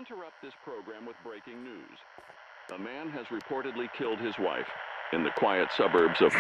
interrupt this program with breaking news. A man has reportedly killed his wife in the quiet suburbs of...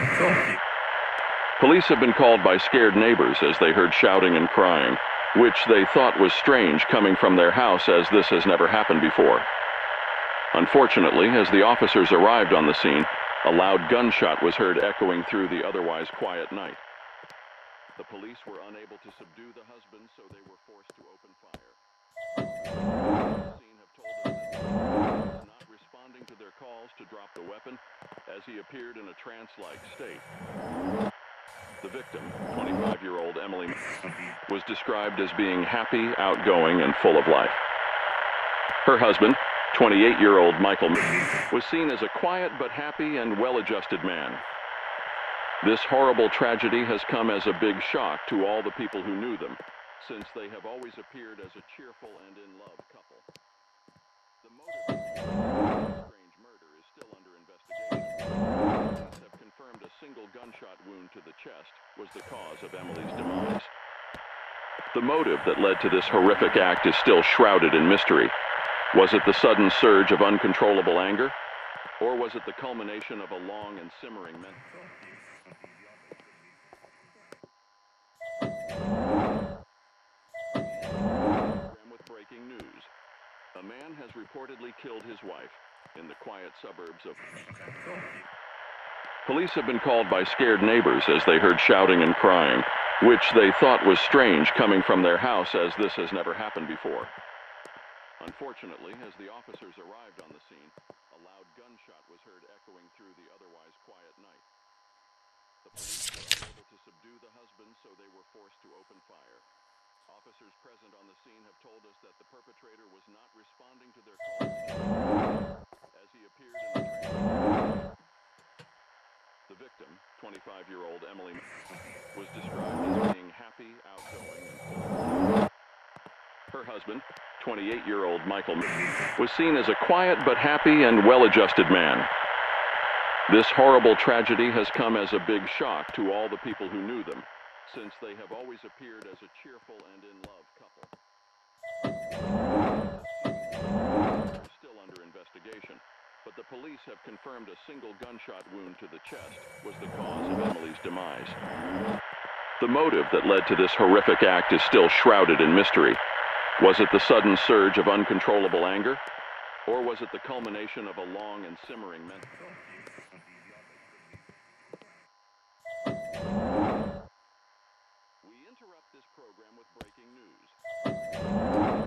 Police have been called by scared neighbors as they heard shouting and crying, which they thought was strange coming from their house, as this has never happened before. Unfortunately, as the officers arrived on the scene, a loud gunshot was heard echoing through the otherwise quiet night. The police were unable to subdue the husband, so they were forced to open fire. The scene have told us that the husband was not responding to their calls to drop the weapon, as he appeared in a trance-like state. The victim, 25-year-old Emily, was described as being happy, outgoing, and full of life. Her husband, 28-year-old Michael, was seen as a quiet but happy and well-adjusted man. This horrible tragedy has come as a big shock to all the people who knew them, since they have always appeared as a cheerful and in-love couple. The motive of this strange murder is still under investigation. Police have confirmed a single gunshot wound to the chest was the cause of Emily's demise. The motive that led to this horrific act is still shrouded in mystery. Was it the sudden surge of uncontrollable anger? Or was it the culmination of a long and simmering mental... With breaking news. A man has reportedly killed his wife in the quiet suburbs of... Police have been called by scared neighbors as they heard shouting and crying, which they thought was strange coming from their house, as this has never happened before. Unfortunately, as the officers arrived on the scene, a loud gunshot was heard echoing through the otherwise quiet night. The police were unable to subdue the husband, so they were forced to open fire. Officers present on the scene have told us that the perpetrator was not responding to their calls as he appeared in the trance. The victim, 25-year-old Emily, was described as being happy, outgoing, and full of life. Her husband, 28-year-old Michael, was seen as a quiet but happy and well-adjusted man. This horrible tragedy has come as a big shock to all the people who knew them, since they have always appeared as a cheerful and in-love couple. Is still under investigation, but the police have confirmed a single gunshot wound to the chest was the cause of Emily's demise. The motive that led to this horrific act is still shrouded in mystery. Was it the sudden surge of uncontrollable anger? Or was it the culmination of a long and simmering mental... We interrupt this program with breaking news.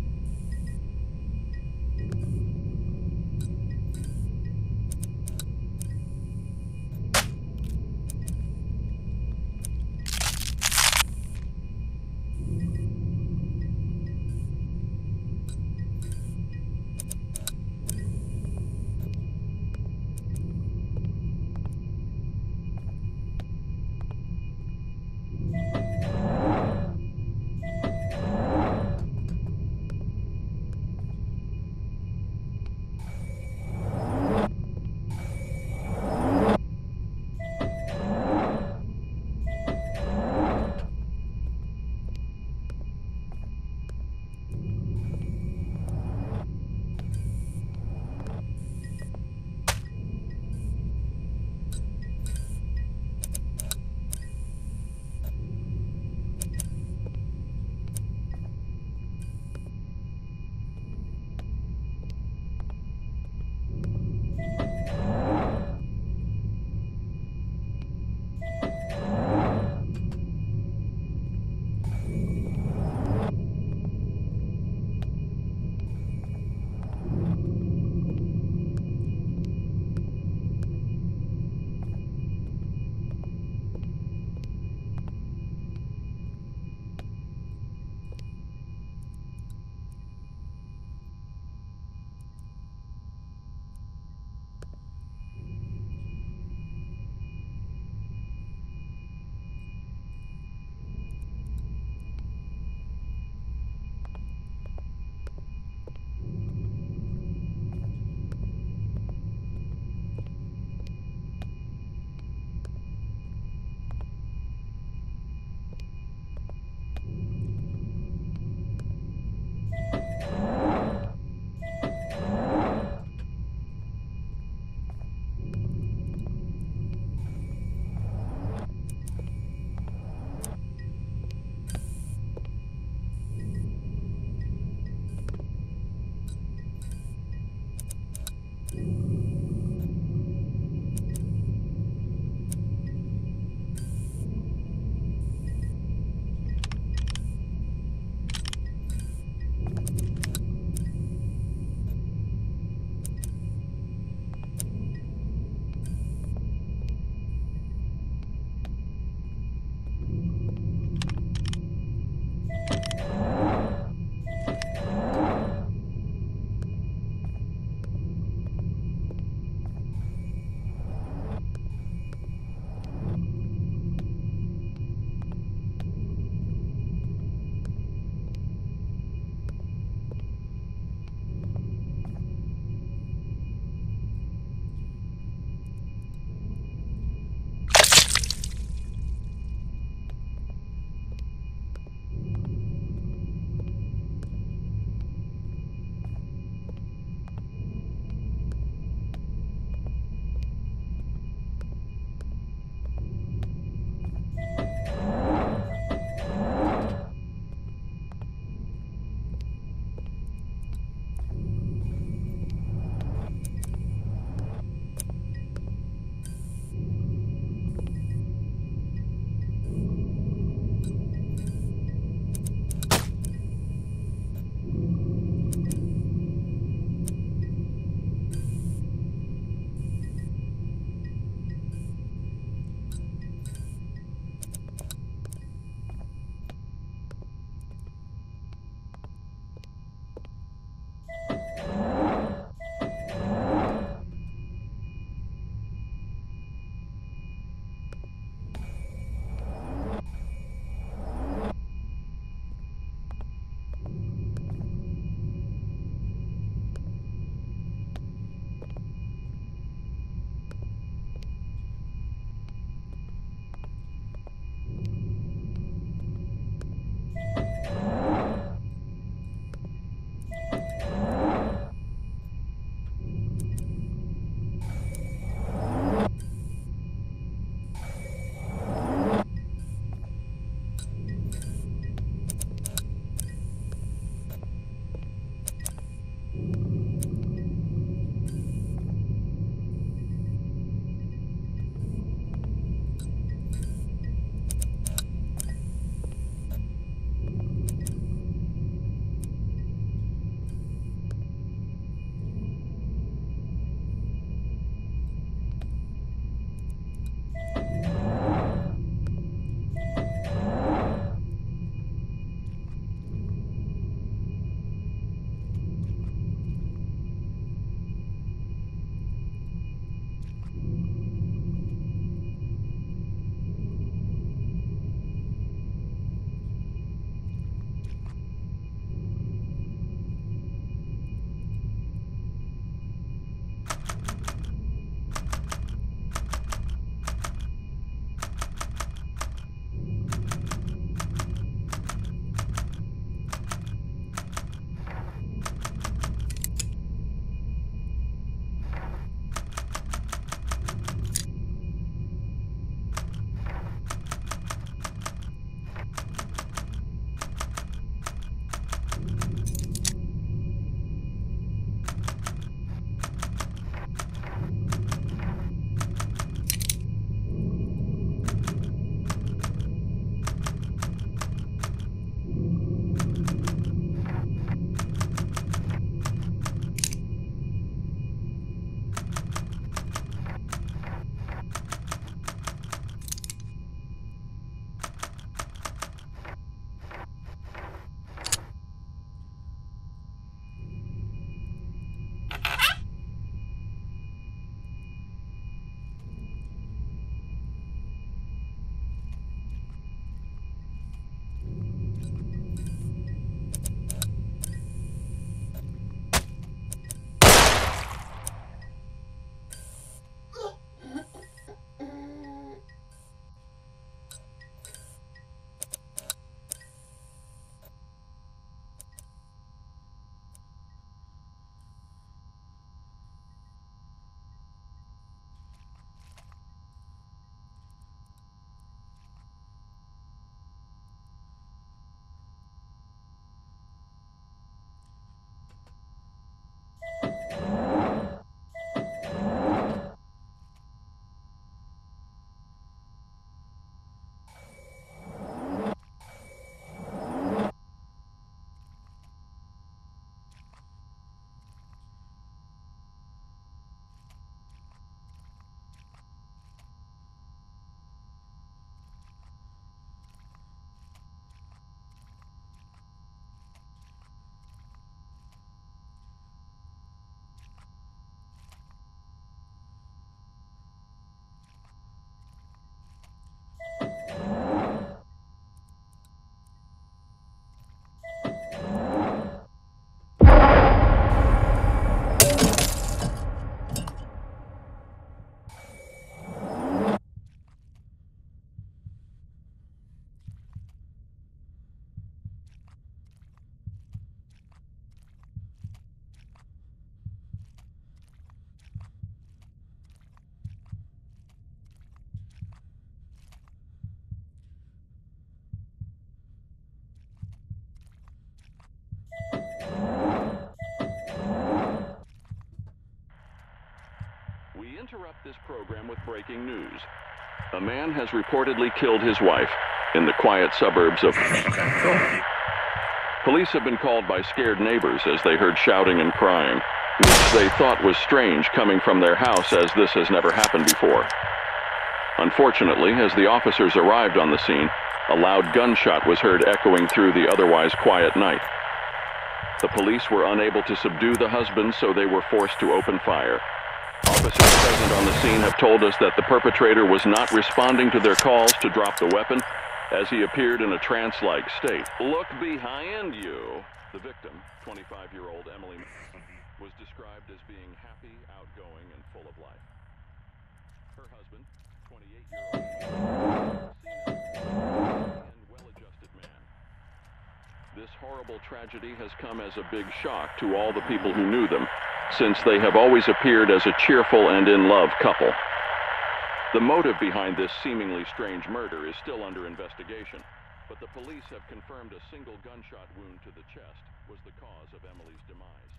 interrupt this program with breaking news. A man has reportedly killed his wife in the quiet suburbs of... Police have been called by scared neighbors as they heard shouting and crying, which they thought was strange coming from their house, as this has never happened before. Unfortunately, as the officers arrived on the scene, a loud gunshot was heard echoing through the otherwise quiet night. The police were unable to subdue the husband, so they were forced to open fire. Officers present on the scene have told us that the perpetrator was not responding to their calls to drop the weapon, as he appeared in a trance-like state. Look behind you. The victim, 25-year-old Emily, was described as being happy, outgoing, and full of life. Her husband, 28-year-old, and well-adjusted man. This horrible tragedy has come as a big shock to all the people who knew them, since they have always appeared as a cheerful and in-love couple. The motive behind this seemingly strange murder is still under investigation, but the police have confirmed a single gunshot wound to the chest was the cause of Emily's demise.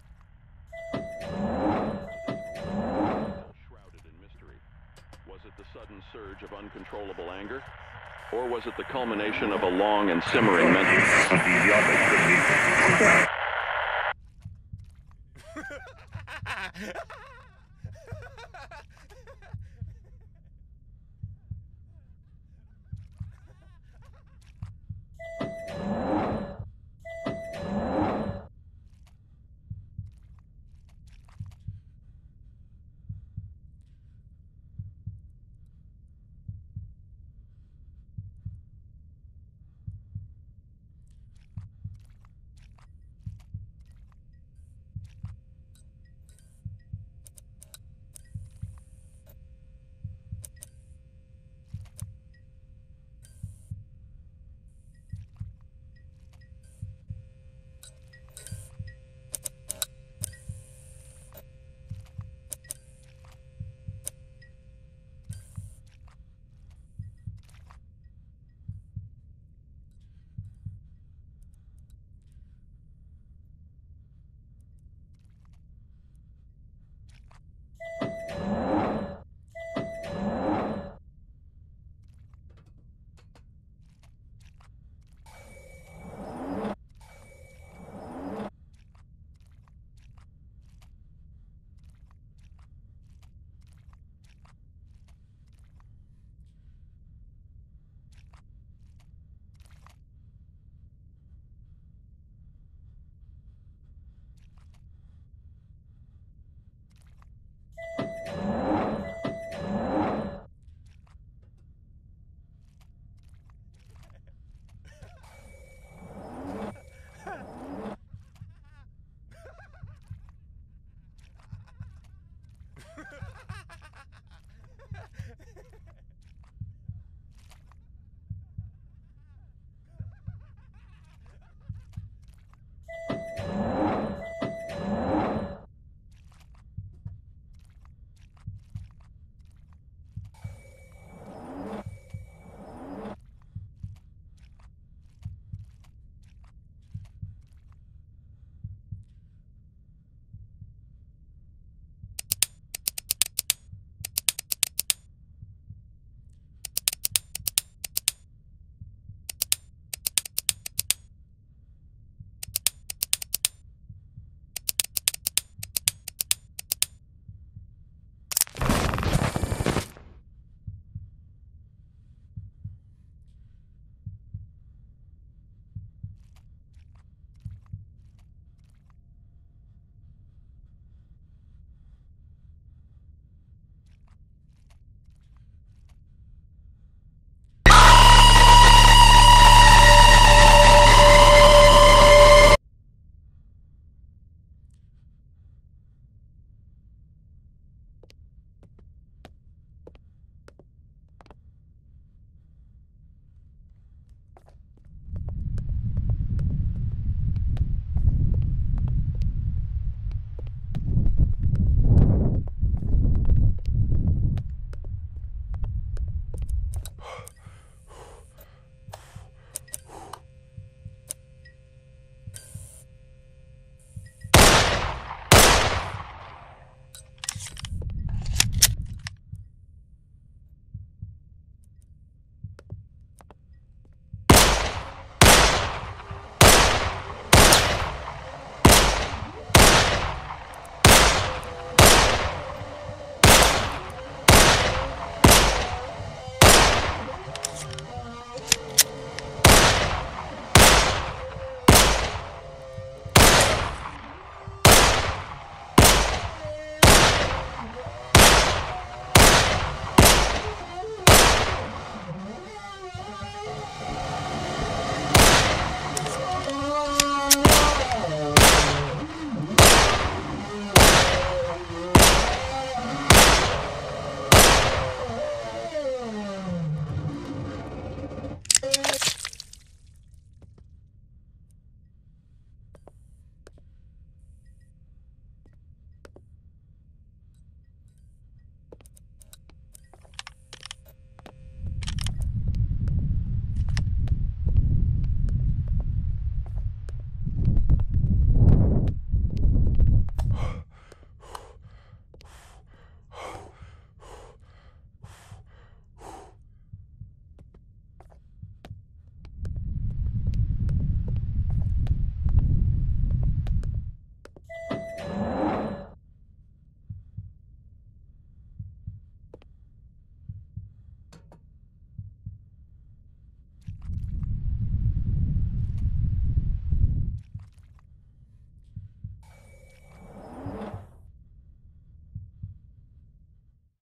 Shrouded in mystery. Was it the sudden surge of uncontrollable anger? Or was it the culmination of a long and simmering mental...